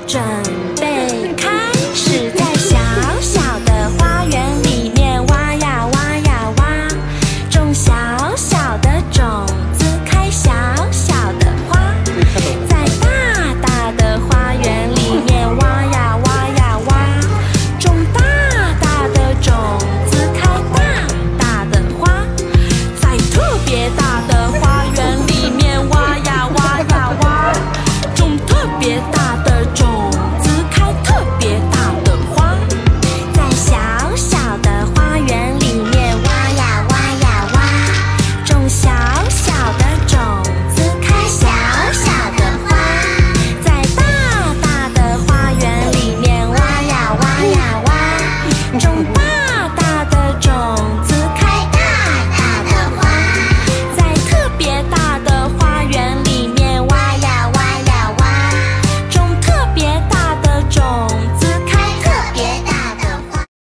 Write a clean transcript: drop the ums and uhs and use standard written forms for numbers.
准备开始，在小小的花园里面挖呀挖呀挖，种小小的种子，开小小的花。在大大的花园里面挖呀挖呀挖，种大大的种子，开大大的花。在特别大的花园里面挖呀挖呀挖，种特别大的种子，开特别大的花。在小小的花园里面挖呀挖呀挖，种小小的种子，开小小的花。在大大的花园里面挖呀挖呀挖，种大大的种子，开大大的花。在特别大的花园里面挖呀挖呀挖，种特别大的种子。